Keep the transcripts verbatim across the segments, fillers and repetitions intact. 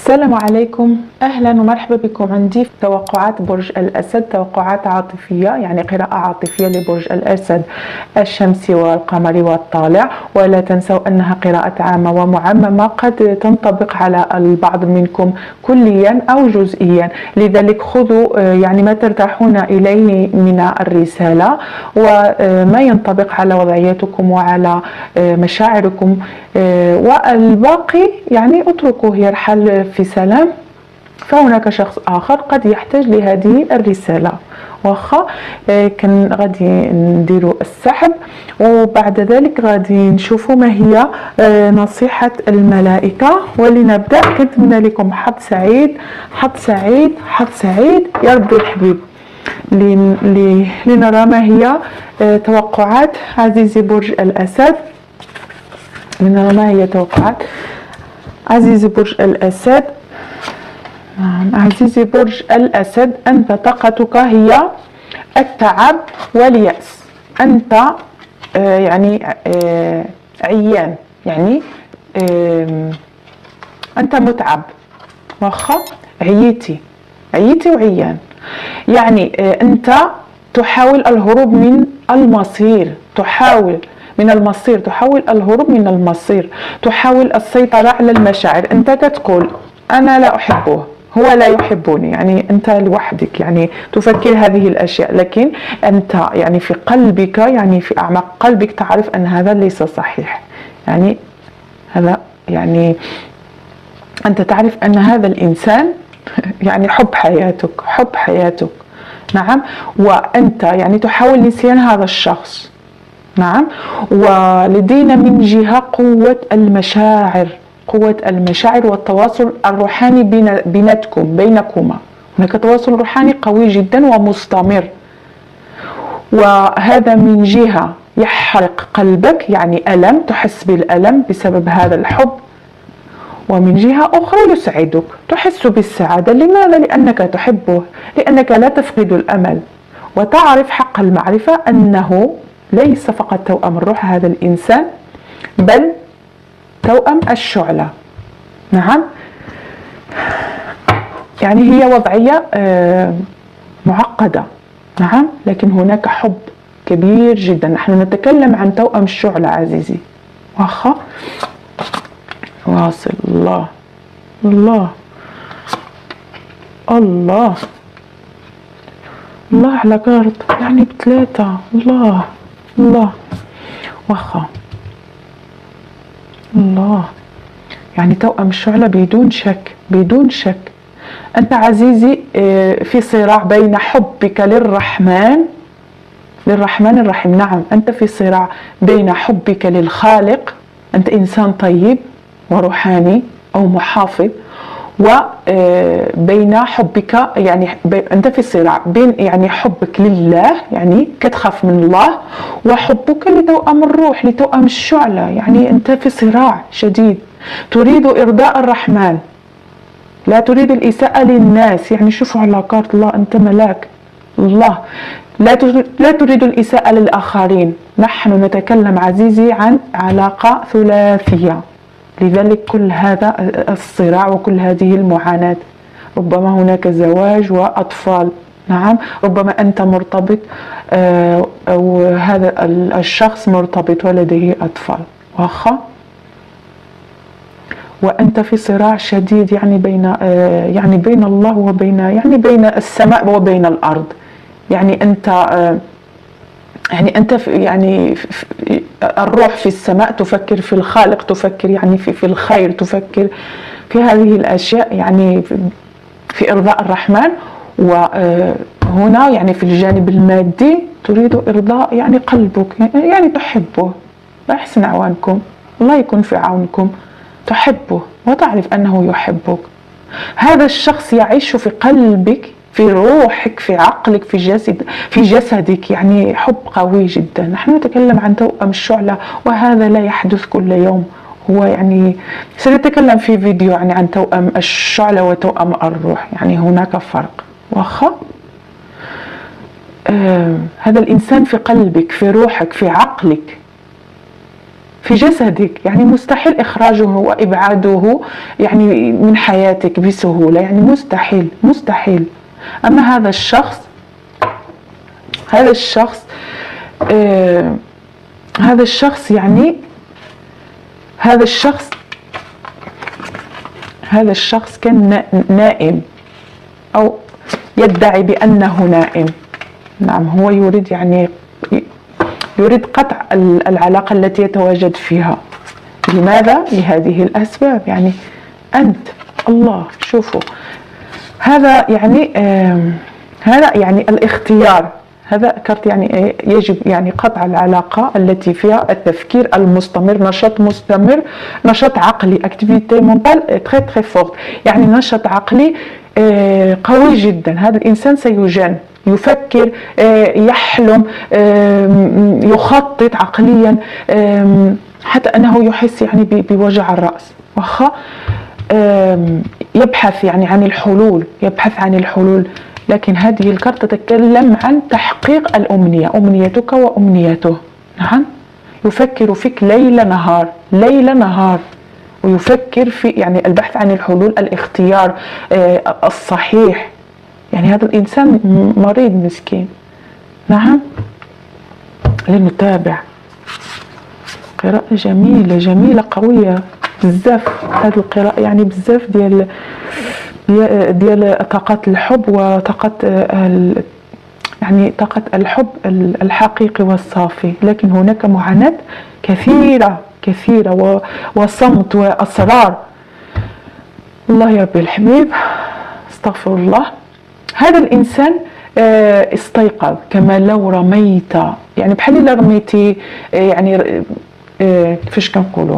السلام عليكم، أهلا ومرحبا بكم عندي في توقعات برج الأسد. توقعات عاطفية، يعني قراءة عاطفية لبرج الأسد الشمسي والقمري والطالع. ولا تنسوا أنها قراءة عامة ومعممة، قد تنطبق على البعض منكم كليا أو جزئيا، لذلك خذوا يعني ما ترتاحون إليه من الرسالة وما ينطبق على وضعيتكم وعلى مشاعركم، والباقي يعني اتركوه يرحل في سلام. فهناك شخص آخر قد يحتاج لهذه الرسالة. واخا كان غادي نديروا السحب، وبعد ذلك غادي نشوفوا ما هي نصيحة الملائكة. ولنبدأ كنتمنى لكم حظ سعيد حظ سعيد حظ سعيد يا ربي الحبيب، لنرى ما هي توقعات عزيزي برج الأسد. لنرى ما هي توقعات عزيزي برج الأسد. نعم عزيزي برج الأسد، أنت طاقتك هي التعب واليأس. أنت آه يعني آه عيان، يعني آه أنت متعب. واخا عييتي عييتي وعيان، يعني آه أنت تحاول الهروب من المصير، تحاول من المصير تحاول الهروب من المصير، تحاول السيطرة على المشاعر. أنت كتقول أنا لا أحبه، هو لا يحبني، يعني أنت لوحدك يعني تفكر هذه الأشياء، لكن أنت يعني في قلبك، يعني في أعماق قلبك تعرف أن هذا ليس صحيح. يعني هذا يعني أنت تعرف أن هذا الإنسان يعني حب حياتك حب حياتك نعم، وأنت يعني تحاول نسيان هذا الشخص. نعم، ولدينا من جهة قوة المشاعر قوة المشاعر والتواصل الروحاني بيناتكم بينكما. هناك تواصل روحاني قوي جدا ومستمر، وهذا من جهة يحرق قلبك، يعني ألم، تحس بالألم بسبب هذا الحب، ومن جهة أخرى يسعدك، تحس بالسعادة. لماذا؟ لأنك تحبه، لأنك لا تفقد الأمل، وتعرف حق المعرفة أنه ليس فقط توأم الروح هذا الإنسان، بل توأم الشعلة. نعم، يعني هي وضعية معقدة. نعم، لكن هناك حب كبير جدا. نحن نتكلم عن توأم الشعلة عزيزي. واخا واصل. الله الله الله الله على كارت، يعني بثلاثة. الله الله واخا الله، يعني توأم الشعلة بدون شك بدون شك. أنت عزيزي في صراع بين حبك للرحمن للرحمن الرحيم. نعم، أنت في صراع بين حبك للخالق، أنت إنسان طيب وروحاني أو محافظ، وبين حبك، يعني أنت في صراع بين يعني حبك لله، يعني كتخاف من الله، وحبك لتوأم الروح لتوأم الشعلة. يعني أنت في صراع شديد، تريد إرضاء الرحمن، لا تريد الإساءة للناس. يعني شوفوا على كارت الله، أنت ملاك الله، لا لا تريد الإساءة للآخرين. نحن نتكلم عزيزي عن علاقة ثلاثية، لذلك كل هذا الصراع وكل هذه المعاناة. ربما هناك زواج وأطفال. نعم، ربما أنت مرتبط أو هذا الشخص مرتبط ولديه أطفال. واخا وأنت في صراع شديد، يعني بين يعني بين الله وبين يعني بين السماء وبين الأرض. يعني أنت يعني أنت في يعني في الروح في السماء تفكر في الخالق، تفكر يعني في في الخير، تفكر في هذه الأشياء، يعني في إرضاء الرحمن. وهنا يعني في الجانب المادي تريد إرضاء يعني قلبك، يعني تحبه. الله يحسن عوانكم، الله يكون في عونكم. تحبه وتعرف أنه يحبك. هذا الشخص يعيش في قلبك، في روحك، في عقلك، في جسد في جسدك، يعني حب قوي جدا. نحن نتكلم عن توأم الشعلة، وهذا لا يحدث كل يوم. هو يعني سنتكلم في فيديو يعني عن توأم الشعلة وتوأم الروح، يعني هناك فرق. واخا آه هذا الإنسان في قلبك، في روحك، في عقلك. في جسدك، يعني مستحيل إخراجه وإبعاده يعني من حياتك بسهولة، يعني مستحيل مستحيل. أما هذا الشخص هذا الشخص آه هذا الشخص يعني هذا الشخص هذا الشخص كان نائم أو يدعي بأنه نائم. نعم، هو يريد يعني يريد قطع العلاقة التي يتواجد فيها. لماذا؟ لهذه الأسباب. يعني أنت الله، شوفوا هذا يعني آه هذا يعني الاختيار، هذا كرت يعني يجب يعني قطع العلاقة التي فيها التفكير المستمر، نشاط مستمر، نشاط عقلي، activité mentale très très forte، يعني نشاط عقلي قوي جدا. هذا الإنسان سيجن، يفكر، يحلم، يخطط عقليا، حتى أنه يحس يعني بوجع الرأس، وخا يبحث يعني عن الحلول، يبحث عن الحلول. لكن هذه الكارت تتكلم عن تحقيق الأمنية، أمنيتك وأمنيته. نعم، يفكر فيك ليل نهار ليل نهار، ويفكر في يعني البحث عن الحلول، الاختيار آه الصحيح. يعني هذا الإنسان مريض مسكين. نعم، لنتابع. قراءة جميلة جميلة قوية بزاف. هذه القراءة يعني بزاف ديال ديال طاقة الحب وطاقة يعني طاقة الحب الحقيقي والصافي. لكن هناك معاناة كثيرة كثيرة وصمت وأسرار. الله يا ربي الحبيب، استغفر الله. هذا الإنسان استيقظ كما لو رميت، يعني بحال إلا رميتي يعني كيفاش كنقولوا،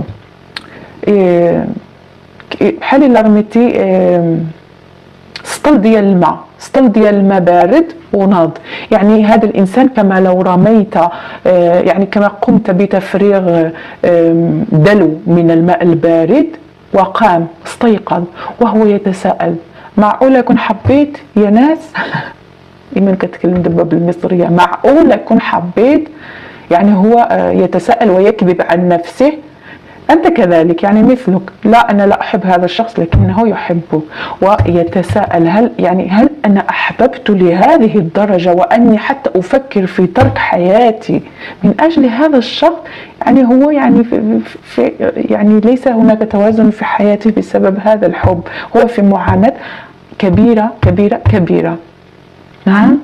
بحال إلا رميتي سطل ديال الماء، سطل ديال الماء بارد وناض. يعني هذا الإنسان كما لو رميت، يعني كما قمت بتفريغ دلو من الماء البارد، وقام استيقظ وهو يتساءل: معقولة كون حبيت يا ناس؟ إيمان كتكلم دابا بالمصرية، معقولة كون حبيت؟ يعني هو يتساءل ويكذب عن نفسه. أنت كذلك يعني مثلك، لا أنا لا أحب هذا الشخص لكنه يحبه، ويتساءل هل يعني هل أنا أحببت لهذه الدرجة وأني حتى أفكر في ترك حياتي من أجل هذا الشخص؟ يعني هو يعني في في يعني ليس هناك توازن في حياته بسبب هذا الحب، هو في معاناة كبيرة كبيرة كبيرة. نعم،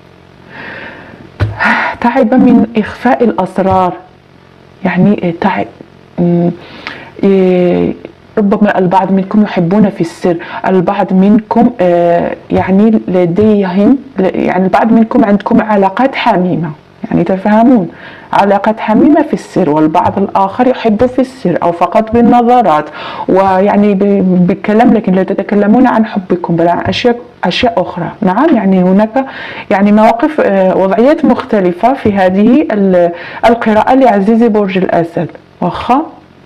تعب من إخفاء الأسرار، يعني تعب. ربما البعض منكم يحبون في السر، البعض منكم يعني لديهم يعني البعض منكم عندكم علاقات حميمة، يعني تفهمون، علاقات حميمة في السر، والبعض الآخر يحب في السر أو فقط بالنظرات ويعني بالكلام، لكن لا تتكلمون عن حبكم بل عن أشياء أشياء أخرى. نعم، يعني هناك يعني مواقف وضعيات مختلفة في هذه القراءة لعزيزي برج الأسد. واخا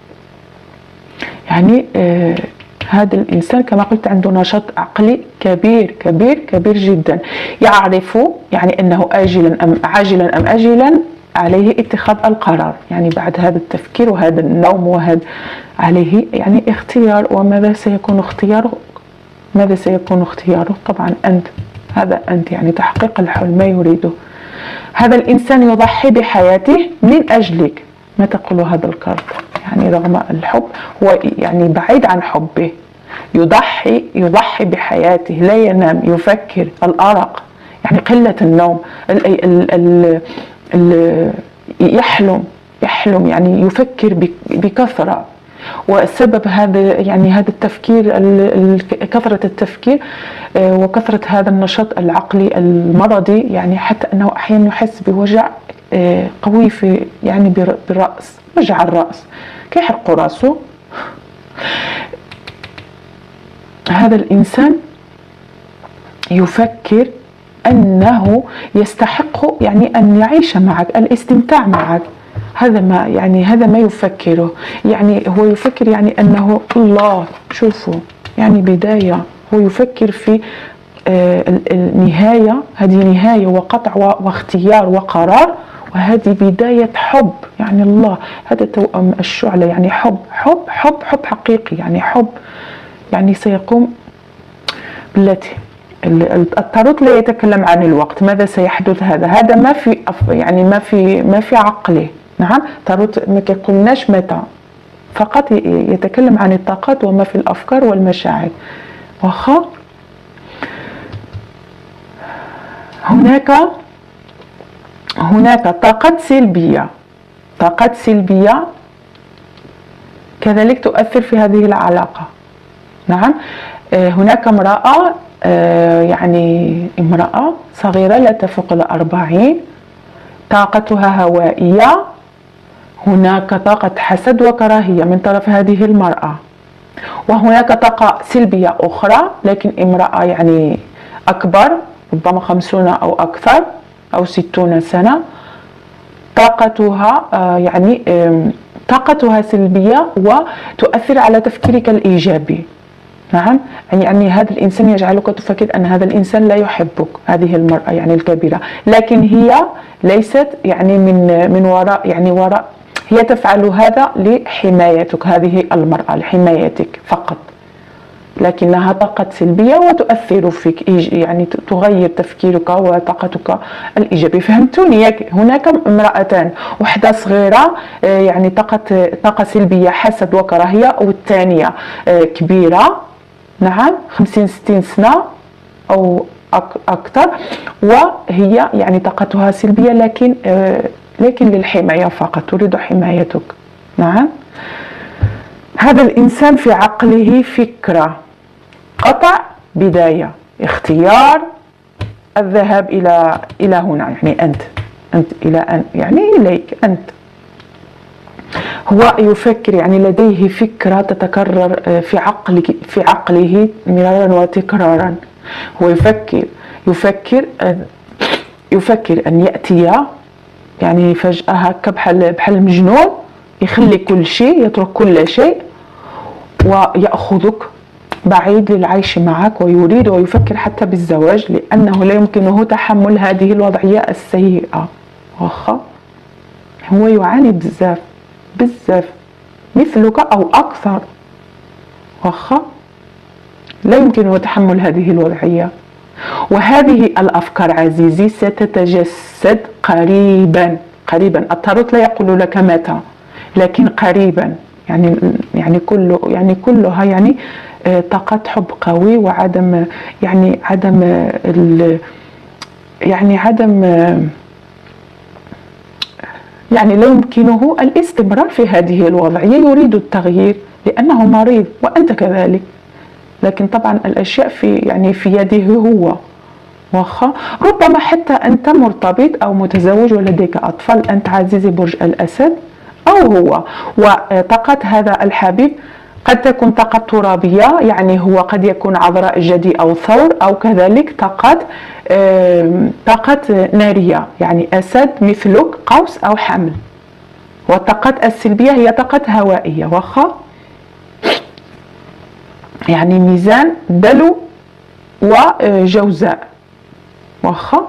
يعني آه هذا الإنسان كما قلت عنده نشاط عقلي كبير كبير كبير جدا، يعرف يعني أنه آجلا أم عاجلا أم آجلا عليه اتخاذ القرار، يعني بعد هذا التفكير وهذا النوم وهذا عليه يعني اختيار. وماذا سيكون اختياره؟ ماذا سيكون اختياره؟ طبعا أنت، هذا أنت، يعني تحقيق الحلم ما يريده. هذا الإنسان يضحي بحياته من أجلك. ما تقول هذا الكارت؟ يعني رغم الحب هو يعني بعيد عن حبه، يضحي يضحي بحياته، لا ينام، يفكر، الأرق يعني قلة النوم، ال ال ال ال يحلم يحلم يعني يفكر بكثرة. وسبب هذا يعني هذا التفكير، كثرة التفكير وكثرة هذا النشاط العقلي المرضي، يعني حتى أنه أحيانا يحس بوجع قوي في يعني بالرأس، وجع الرأس، كيحرق راسه. هذا الإنسان يفكر أنه يستحق يعني أن يعيش معك، الاستمتاع معك. هذا ما يعني هذا ما يفكره، يعني هو يفكر يعني أنه الله، شوفوا يعني بداية، هو يفكر في آه النهاية، هذه نهاية وقطع واختيار وقرار، وهذه بداية حب، يعني الله هذا توأم الشعلة، يعني حب حب حب حب حقيقي، يعني حب يعني سيقوم بالتي التاروت لا يتكلم عن الوقت، ماذا سيحدث، هذا هذا ما في يعني ما في ما في عقله. نعم التاروت ما كيقولناش متى، فقط يتكلم عن الطاقات وما في الافكار والمشاعر. واخا هناك هناك طاقات سلبيه، طاقات سلبيه كذلك تؤثر في هذه العلاقه. نعم هناك امراه، يعني امراه صغيره لا تفوق الأربعين، طاقتها هوائيه، هناك طاقة حسد وكراهية من طرف هذه المرأة. وهناك طاقة سلبية أخرى لكن امرأة يعني أكبر، ربما خمسون أو أكثر أو ستون سنة، طاقتها يعني طاقتها سلبية وتؤثر على تفكيرك الإيجابي. نعم يعني هذا الإنسان يجعلك تفكر أن هذا الإنسان لا يحبك، هذه المرأة يعني الكبيرة، لكن هي ليست يعني من من وراء يعني وراء هي تفعل هذا لحمايتك، هذه المرأة لحمايتك فقط، لكنها طاقة سلبية وتؤثر فيك، يعني تغير تفكيرك وطاقتك الإيجابية. فهمتوني؟ هناك امرأتان، واحدة صغيرة يعني طاقة طاقة سلبية حسد وكراهية، والثانية كبيرة نعم خمسين ستين سنة أو أكثر، وهي يعني طاقتها سلبية لكن لكن للحماية فقط، تريد حمايتك. نعم هذا الإنسان في عقله فكرة، قطع، بداية، اختيار الذهاب إلى إلى هنا، يعني أنت أنت إلى أن يعني إليك أنت. هو يفكر يعني لديه فكرة تتكرر في عقله في عقله مرارا وتكرارا. هو يفكر يفكر يفكر أن يأتي يعني فجأة هكا بحال بحال مجنون، يخلي كل شيء، يترك كل شيء ويأخذك بعيد للعيش معك، ويريد ويفكر حتى بالزواج لأنه لا يمكنه تحمل هذه الوضعية السيئة. واخا هو يعاني بزاف بزاف مثلك أو أكثر، واخا لا يمكنه تحمل هذه الوضعية. وهذه الأفكار عزيزي ستتجسد قريبا قريبا، التاروت لا يقول لك متى لكن قريبا، يعني يعني كله يعني كلها يعني طاقة حب قوي، وعدم يعني عدم ال يعني عدم يعني لا يمكنه الاستمرار في هذه الوضعية، يريد التغيير لأنه مريض وأنت كذلك، لكن طبعا الأشياء في يعني في يده هو. واخا ربما حتى أنت مرتبط أو متزوج ولديك أطفال، أنت عزيزي برج الأسد أو هو، وطاقة هذا الحبيب قد تكون طاقة ترابية، يعني هو قد يكون عذراء جدي أو ثور، أو كذلك طاقة طاقة نارية يعني أسد مثلك قوس أو حمل. والطاقة السلبية هي طاقة هوائية، واخا يعني ميزان دلو وجوزاء. واخا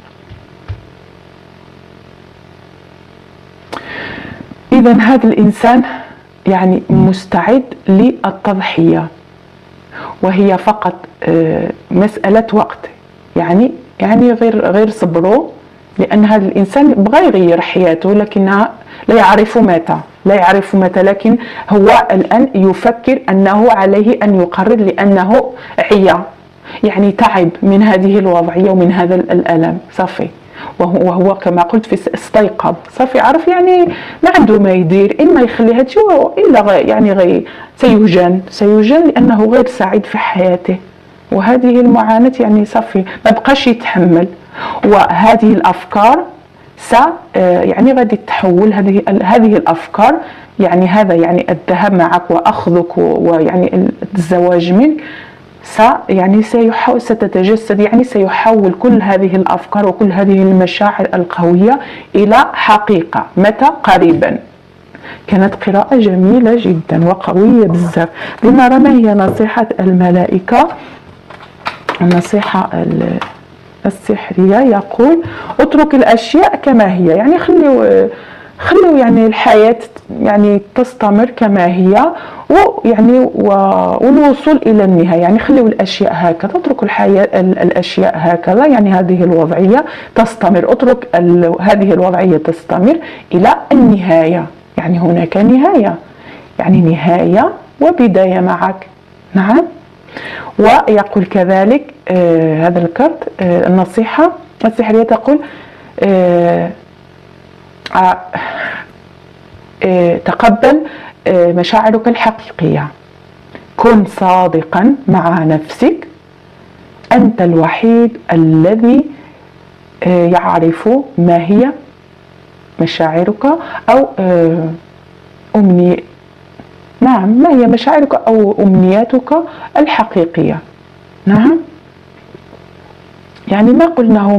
إذا هذا الإنسان يعني مستعد للتضحية، وهي فقط مسألة وقت، يعني يعني غير غير صبروا، لأن هذا الإنسان بغى يغير حياته لكنها لا يعرف متى لا يعرف متى لكن هو الآن يفكر أنه عليه أن يقرر، لأنه عيا يعني تعب من هذه الوضعية ومن هذا الألم صافي، وهو, وهو كما قلت في استيقظ صافي، عرف يعني ما عنده ما يدير، إما يخلي هذا الشيء إلا غي يعني غي سيجن سيجن لأنه غير سعيد في حياته، وهذه المعاناة يعني صافي ما بقاش يتحمل. وهذه الأفكار س يعني غادي تحول هذه هذه الأفكار، يعني هذا يعني الذهاب معك وأخذك ويعني الزواج منك س يعني سيحول ستتجسد، يعني سيحول كل هذه الأفكار وكل هذه المشاعر القوية إلى حقيقة. متى؟ قريبا. كانت قراءة جميلة جدا وقوية بزاف. لنرى ما هي نصيحة الملائكة، النصيحة السحرية يقول اترك الأشياء كما هي، يعني خلوا خلوا يعني الحياة يعني تستمر كما هي، ويعني والوصول إلى النهاية، يعني خلوا الأشياء هكذا، اتركوا الحياة الأشياء هكذا، يعني هذه الوضعية تستمر، اترك هذه الوضعية تستمر إلى النهاية، يعني هناك نهاية، يعني نهاية وبداية معك. نعم. ويقول كذلك آه هذا الكرت آه النصيحة السحرية تقول آه آه آه تقبل آه مشاعرك الحقيقية، كن صادقا مع نفسك، أنت الوحيد الذي آه يعرف ما هي مشاعرك أو آه أمني نعم ما هي مشاعرك أو أمنياتك الحقيقية. نعم. يعني ما قلناه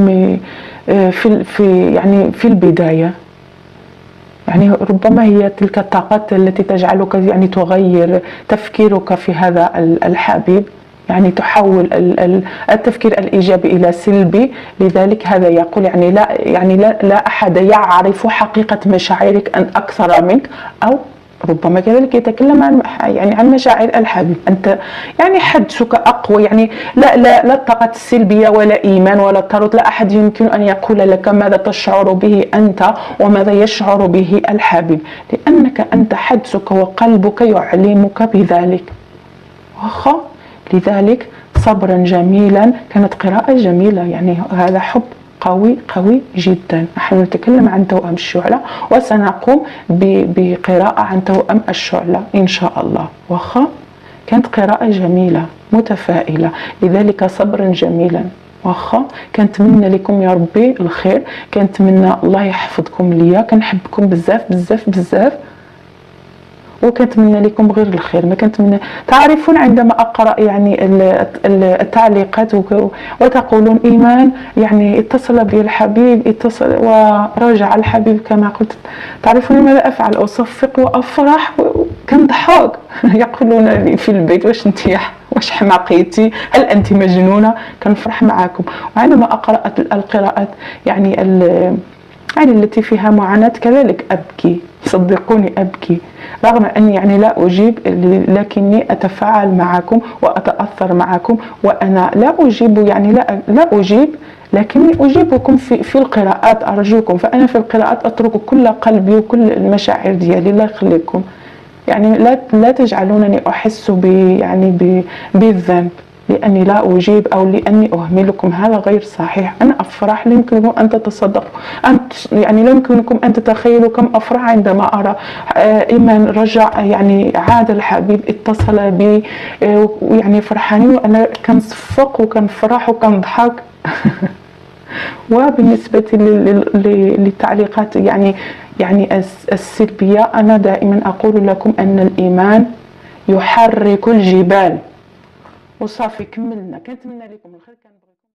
في في يعني في البداية، يعني ربما هي تلك الطاقات التي تجعلك يعني تغير تفكيرك في هذا الحبيب، يعني تحول التفكير الإيجابي إلى سلبي. لذلك هذا يقول يعني لا يعني لا, لا أحد يعرف حقيقة مشاعرك أن أكثر منك، أو ربما كذلك يتكلم عن يعني عن مشاعر الحبيب. انت يعني حدسك اقوى، يعني لا لا لا الطاقه السلبيه ولا ايمان ولا تروت، لا احد يمكن ان يقول لك ماذا تشعر به انت وماذا يشعر به الحبيب، لانك انت حدسك وقلبك يعلمك بذلك. واخا لذلك صبرا جميلا، كانت قراءه جميله، يعني هذا حب قوي قوي جدا. نحن نتكلم عن توأم الشعلة وسنقوم بقراءة عن توأم الشعلة إن شاء الله. واخا كانت قراءة جميلة متفائلة، لذلك صبرا جميلا. واخا كنتمنى لكم يا ربي الخير، كنتمنى الله يحفظكم ليا، كنحبكم بزاف بزاف بزاف، وكنتمنى لكم غير الخير. ما كنتمنى تعرفون عندما اقرا يعني التعليقات وتقولون ايمان يعني اتصل بي الحبيب اتصل وراجع الحبيب كما قلت، تعرفون ماذا افعل؟ اصفق وافرح وكنضحك. يقولون لي في البيت واش انت واش حماقيتي، هل انت مجنونه؟ كنفرح معكم. وعندما اقرا القراءات يعني يعني التي فيها معاناة كذلك أبكي، صدقوني أبكي، رغم أني يعني لا أجيب لكني أتفاعل معكم وأتأثر معكم، وأنا لا أجيب يعني لا لا أجيب لكني أجيبكم في في القراءات أرجوكم. فأنا في القراءات أترك كل قلبي وكل المشاعر ديالي، الله يخليكم. يعني لا لا تجعلونني أحس ب يعني بالذنب لأني لا أجيب أو لأني أهملكم، هذا غير صحيح. أنا أفرح، لا يمكنكم أن تتصدقوا أنت يعني لا يمكنكم أن تتخيلوا كم أفرح عندما أرى إيمان رجع، يعني عاد الحبيب اتصل بي، يعني فرحانين وأنا كنصفق وكنفرح وكنضحك. وبالنسبة للتعليقات يعني يعني السلبية، أنا دائما أقول لكم أن الإيمان يحرك الجبال. وصافي كملنا. كنتمنى لكم الخير.